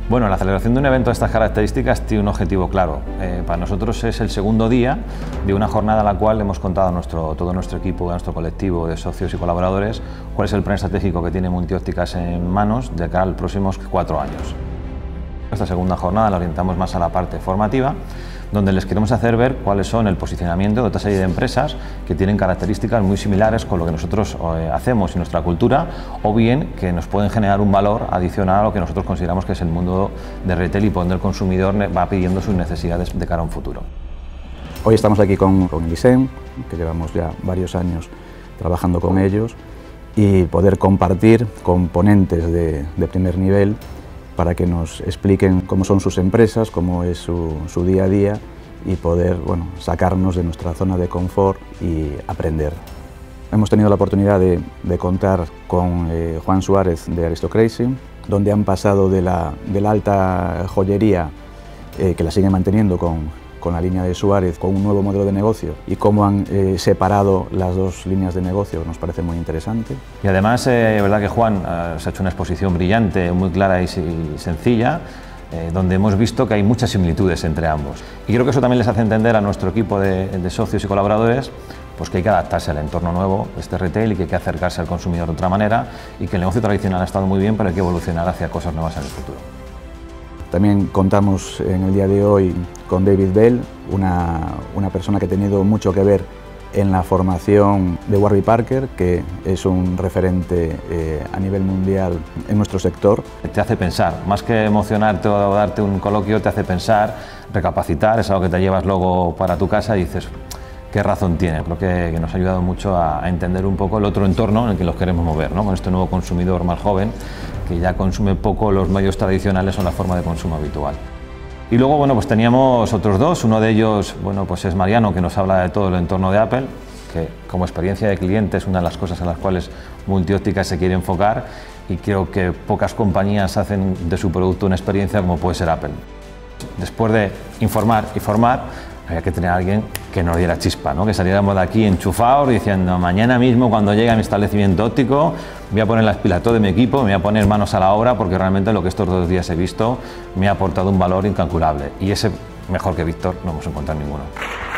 Bueno, la celebración de un evento de estas características tiene un objetivo claro. Para nosotros es el segundo día de una jornada a la cual hemos contado a todo nuestro equipo, a nuestro colectivo de socios y colaboradores, cuál es el plan estratégico que tiene Multiópticas en manos de cara a los próximos 4 años. Esta segunda jornada la orientamos más a la parte formativa, donde les queremos hacer ver cuáles son el posicionamiento de otra serie de empresas que tienen características muy similares con lo que nosotros hacemos y nuestra cultura, o bien que nos pueden generar un valor adicional a lo que nosotros consideramos que es el mundo de retail y por donde el consumidor va pidiendo sus necesidades de cara a un futuro. Hoy estamos aquí con Elisem, que llevamos ya varios años trabajando con ellos, y poder compartir componentes de primer nivel para que nos expliquen cómo son sus empresas, cómo es su día a día y poder sacarnos de nuestra zona de confort y aprender. Hemos tenido la oportunidad de contar con Juan Suárez de Aristocracy, donde han pasado de la alta joyería, que la siguen manteniendo con la línea de Suárez, con un nuevo modelo de negocio, y cómo han separado las dos líneas de negocio, nos parece muy interesante. Y además, verdad que Juan se ha hecho una exposición brillante, muy clara y sencilla, donde hemos visto que hay muchas similitudes entre ambos. Y creo que eso también les hace entender a nuestro equipo de socios y colaboradores pues que hay que adaptarse al entorno nuevo de este retail y que hay que acercarse al consumidor de otra manera, y que el negocio tradicional ha estado muy bien, pero hay que evolucionar hacia cosas nuevas en el futuro. También contamos en el día de hoy con David Bell, una persona que ha tenido mucho que ver en la formación de Warby Parker, que es un referente a nivel mundial en nuestro sector. Te hace pensar, más que emocionarte o darte un coloquio, te hace pensar, recapacitar, es algo que te llevas luego para tu casa y dices, qué razón tiene. Creo que nos ha ayudado mucho a entender un poco el otro entorno en el que los queremos mover, ¿no? Con este nuevo consumidor más joven, que ya consume poco los medios tradicionales o la forma de consumo habitual. Y luego, pues teníamos otros dos. Uno de ellos, pues es Mariano, que nos habla de todo el entorno de Apple, que como experiencia de cliente es una de las cosas a las cuales Multiópticas se quiere enfocar, y creo que pocas compañías hacen de su producto una experiencia como puede ser Apple. Después de informar y formar, había que tener a alguien que nos diera chispa, ¿no? Que saliéramos de aquí enchufados diciendo, mañana mismo cuando llegue a mi establecimiento óptico voy a poner las pilas a todo de mi equipo, me voy a poner manos a la obra, porque realmente lo que estos 2 días he visto me ha aportado un valor incalculable, y ese mejor que Víctor no hemos encontrado ninguno.